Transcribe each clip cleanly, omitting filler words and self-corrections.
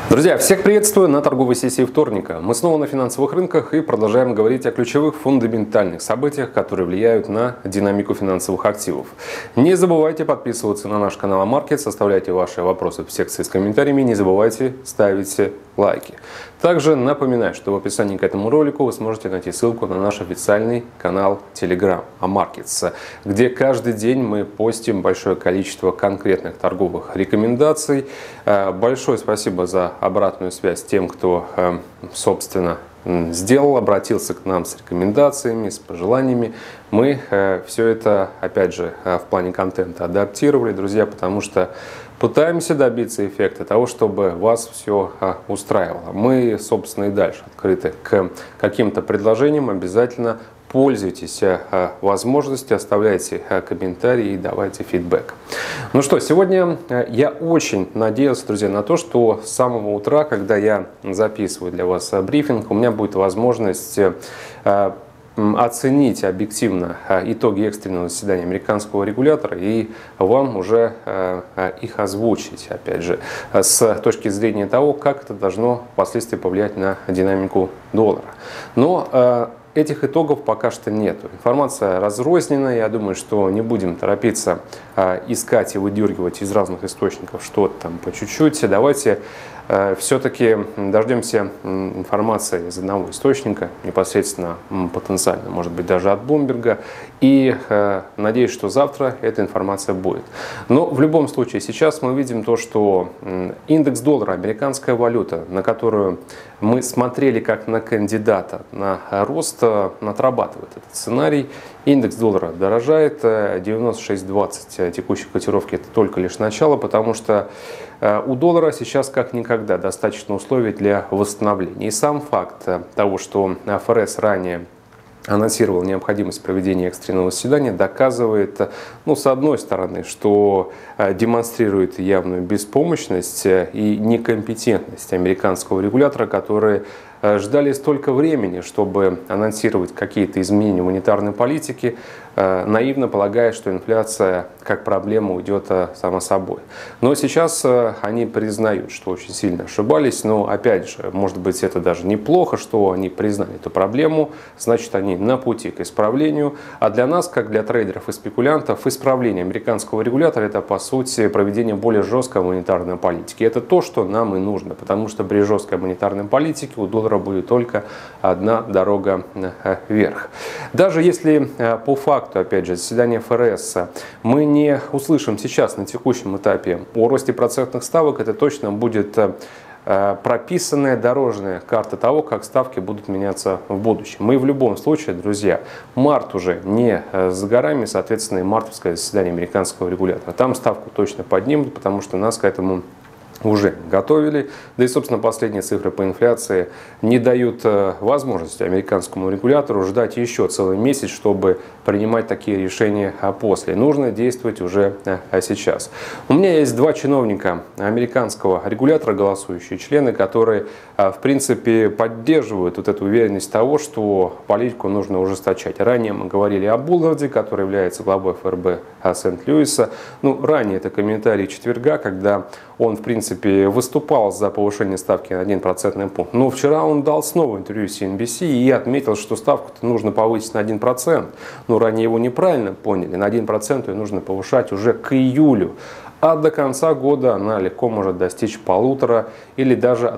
Друзья, всех приветствую на торговой сессии вторника. Мы снова на финансовых рынках и продолжаем говорить о ключевых фундаментальных событиях, которые влияют на динамику финансовых активов. Не забывайте подписываться на наш канал Амаркетс, оставляйте ваши вопросы в секции с комментариями, не забывайте ставить лайки. Также напоминаю, что в описании к этому ролику вы сможете найти ссылку на наш официальный канал Telegram Амаркетс, где каждый день мы постим большое количество конкретных торговых рекомендаций. Большое спасибо за обратную связь тем, кто, собственно, обратился к нам с рекомендациями, с пожеланиями. Мы все это, опять же, в плане контента адаптировали, друзья, потому что пытаемся добиться эффекта того, чтобы вас все устраивало. Мы, собственно, и дальше открыты к каким-то предложениям. Обязательно пользуйтесь возможностью, оставляйте комментарии и давайте фидбэк. Ну что, сегодня я очень надеялся, друзья, на то, что с самого утра, когда я записываю для вас брифинг, у меня будет возможность оценить объективно итоги экстренного заседания американского регулятора и вам уже их озвучить, опять же, с точки зрения того, как это должно впоследствии повлиять на динамику доллара. Но этих итогов пока что нет. Информация разрознена. Я думаю, что не будем торопиться искать и выдергивать из разных источников что-то там по чуть-чуть. Давайте все-таки дождемся информации из одного источника, непосредственно потенциально, может быть, даже от Bloomberg. И надеюсь, что завтра эта информация будет. Но в любом случае, сейчас мы видим то, что индекс доллара, американская валюта, на которую мы смотрели как на кандидата на рост, отрабатывает этот сценарий. Индекс доллара дорожает, 96.20 текущей котировки это только лишь начало, потому что у доллара сейчас как никогда достаточно условий для восстановления. И сам факт того, что ФРС ранее анонсировал необходимость проведения экстренного заседания, доказывает, с одной стороны, что демонстрирует явную беспомощность и некомпетентность американского регулятора, которые ждали столько времени, чтобы анонсировать какие-то изменения в монетарной политике, наивно полагая, что инфляция как проблема уйдет сама собой. Но сейчас они признают, что очень сильно ошибались, но опять же, может быть, это даже неплохо, что они признали эту проблему, значит, они на пути к исправлению. А для нас, как для трейдеров и спекулянтов, исправление американского регулятора – это, по сути, проведение более жесткой монетарной политики. Это то, что нам и нужно, потому что при жесткой монетарной политике у доллара будет только одна дорога вверх. Даже если по факту, опять же, заседания ФРС мы не услышим сейчас на текущем этапе о росте процентных ставок, это точно будет прописанная дорожная карта того, как ставки будут меняться в будущем. Мы в любом случае, друзья, март уже не за горами, соответственно, и мартовское заседание американского регулятора. Там ставку точно поднимут, потому что нас к этому уже готовили. Да и, собственно, последние цифры по инфляции не дают возможности американскому регулятору ждать еще целый месяц, чтобы принимать такие решения после. Нужно действовать уже сейчас. У меня есть два чиновника американского регулятора, голосующие члены, которые, в принципе, поддерживают вот эту уверенность того, что политику нужно ужесточать. Ранее мы говорили о Булларде, который является главой ФРБ Сент-Луиса. Ранее это комментарий четверга, когда он, в принципе, выступал за повышение ставки на 1% пункт. Но вчера он дал снова интервью CNBC и отметил, что ставку-то нужно повысить на 1%. Ранее его неправильно поняли. На 1% ее нужно повышать уже к июлю. А до конца года она легко может достичь 1,5 или даже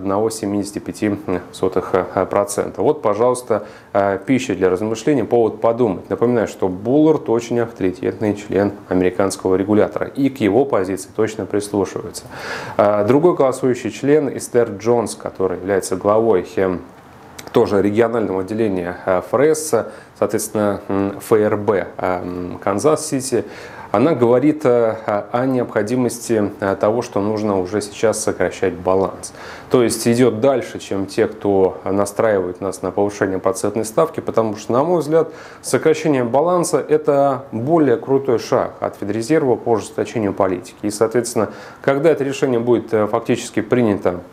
1,75%. Вот, пожалуйста, пища для размышлений, повод подумать. Напоминаю, что Буллард очень авторитетный член американского регулятора и к его позиции точно прислушиваются. Другой голосующий член Эстер Джонс, который является главой тоже регионального отделения ФРС, соответственно, ФРБ Канзас-Сити, она говорит о необходимости того, что нужно уже сейчас сокращать баланс. То есть идет дальше, чем те, кто настраивает нас на повышение процентной ставки, потому что, на мой взгляд, сокращение баланса – это более крутой шаг от Федрезерва по ужесточению политики. И, соответственно, когда это решение будет фактически принято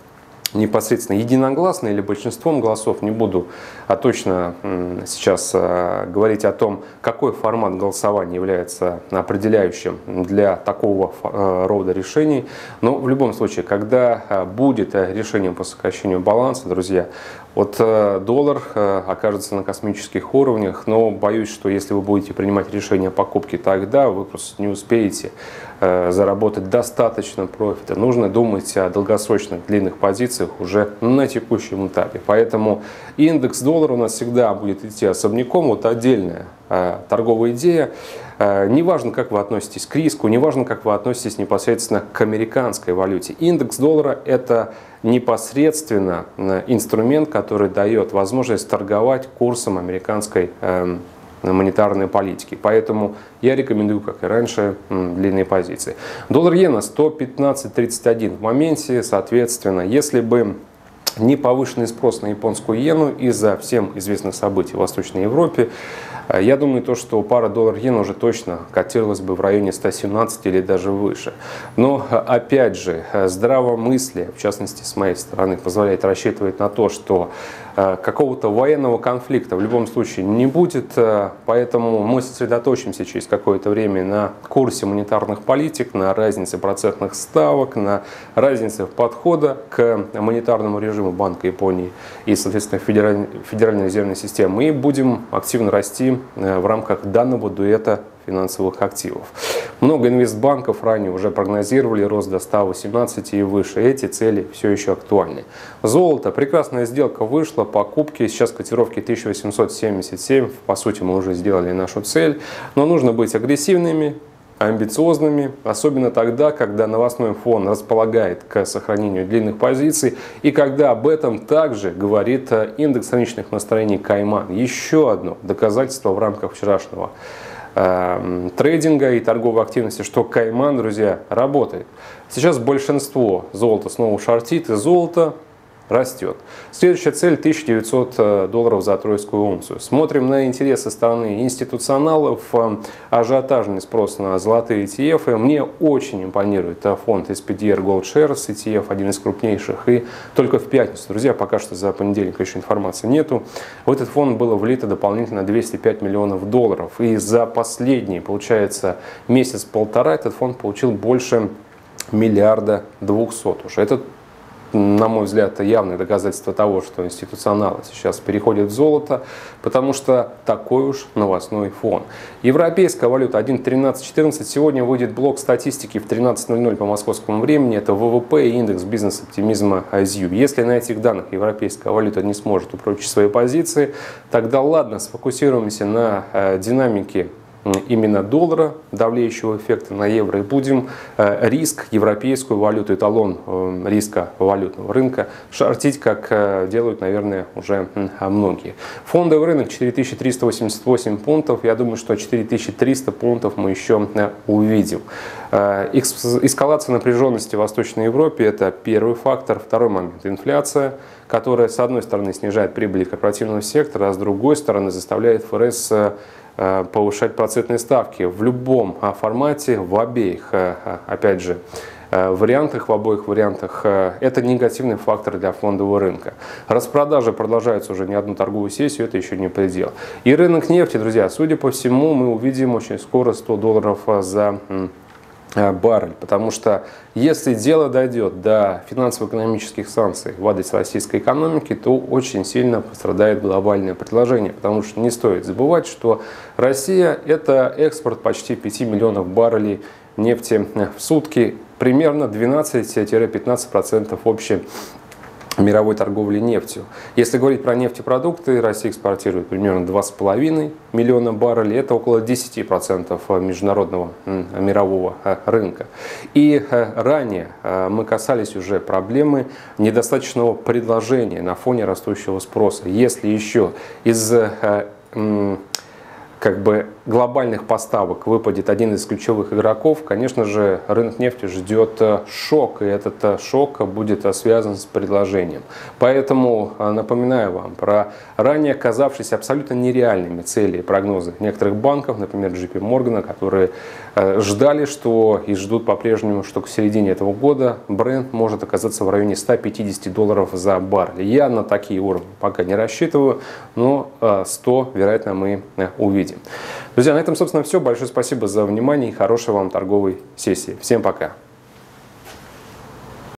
непосредственно единогласно или большинством голосов, не буду точно сейчас говорить о том, какой формат голосования является определяющим для такого рода решений, но в любом случае, когда будет решение по сокращению баланса, друзья, вот доллар окажется на космических уровнях, но боюсь, что если вы будете принимать решение о покупке, тогда вы просто не успеете заработать достаточно профита. Нужно думать о долгосрочных длинных позициях уже на текущем этапе. Поэтому индекс доллара у нас всегда будет идти особняком. Вот отдельная торговая идея. Неважно, как вы относитесь к риску, неважно, как вы относитесь непосредственно к американской валюте. Индекс доллара – это непосредственно инструмент, который дает возможность торговать курсом американской монетарной политики. Поэтому я рекомендую, как и раньше, длинные позиции. Доллар-иена 115.31 в моменте. Соответственно, если бы не повышенный спрос на японскую иену из-за всем известных событий в Восточной Европе, я думаю, что пара доллар-иен уже точно котировалась бы в районе 117 или даже выше. Но, опять же, здравомыслие, в частности, с моей стороны, позволяет рассчитывать на то, что какого-то военного конфликта в любом случае не будет, поэтому мы сосредоточимся через какое-то время на курсе монетарных политик, на разнице процентных ставок, на разнице подхода к монетарному режиму Банка Японии и, соответственно, Федеральной резервной системы. И будем активно расти в рамках данного дуэта финансовых активов. Много инвестбанков ранее уже прогнозировали рост до 118 и выше. Эти цели все еще актуальны. Золото. Прекрасная сделка вышла. Покупки. Сейчас котировки 1877. По сути, мы уже сделали нашу цель. Но нужно быть агрессивными, амбициозными, особенно тогда, когда новостной фон располагает к сохранению длинных позиций и когда об этом также говорит индекс рыночных настроений Кайман. Еще одно доказательство в рамках вчерашнего трейдинга и торговой активности, что Кайман, друзья, работает. Сейчас большинство золота снова шортит, и золото растет. Следующая цель $1900 за тройскую унцию. Смотрим на интерес со стороны институционалов, ажиотажный спрос на золотые ETF. Мне очень импонирует фонд SPDR Gold Shares ETF, один из крупнейших. И только в пятницу, друзья, пока что за понедельник еще информации нету, в этот фонд было влито дополнительно $205 миллионов. И за последний, получается, месяц-полтора этот фонд получил больше $1 200 миллиарда уже. Это, на мой взгляд, это явное доказательство того, что институционалы сейчас переходят в золото, потому что такой уж новостной фон. Европейская валюта 1.1314. Сегодня выйдет блок статистики в 13:00 по московскому времени. Это ВВП и индекс бизнес-оптимизма ISU. Если на этих данных европейская валюта не сможет упрочить свои позиции, тогда ладно, сфокусируемся на динамике именно доллара, давлеющего эффекта на евро, и будем риск, европейскую валюту, эталон риска валютного рынка шортить, как делают, наверное, уже многие. Фондовый рынок 4388 пунктов. Я думаю, что 4300 пунктов мы еще увидим. Эскалация напряженности в Восточной Европе – это первый фактор. Второй момент – инфляция, которая, с одной стороны, снижает прибыли корпоративного сектора, а с другой стороны, заставляет ФРС повышать процентные ставки в любом формате, в обеих, опять же, вариантах, в обоих вариантах. Это негативный фактор для фондового рынка. Распродажи продолжаются уже не одну торговую сессию, это еще не предел. И рынок нефти, друзья, судя по всему, мы увидим очень скоро $100 за баррель, потому что если дело дойдет до финансово-экономических санкций в адрес российской экономики, то очень сильно пострадает глобальное предложение, потому что не стоит забывать, что Россия – это экспорт почти 5 миллионов баррелей нефти в сутки, примерно 12-15% общей мировой торговли нефтью. Если говорить про нефтепродукты, Россия экспортирует примерно 2,5 миллиона баррелей, это около 10% международного мирового рынка. И ранее мы касались уже проблемы недостаточного предложения на фоне растущего спроса. Если еще из глобальных поставок выпадет один из ключевых игроков, конечно же, рынок нефти ждет шок, и этот шок будет связан с предложением. Поэтому напоминаю вам про ранее казавшиеся абсолютно нереальными цели и прогнозы некоторых банков, например, JP Morgan, которые ждали, что и ждут по-прежнему, что к середине этого года Brent может оказаться в районе $150 за баррель. Я на такие уровни пока не рассчитываю, но 100, вероятно, мы увидим. Друзья, на этом, собственно, все. Большое спасибо за внимание и хорошей вам торговой сессии. Всем пока!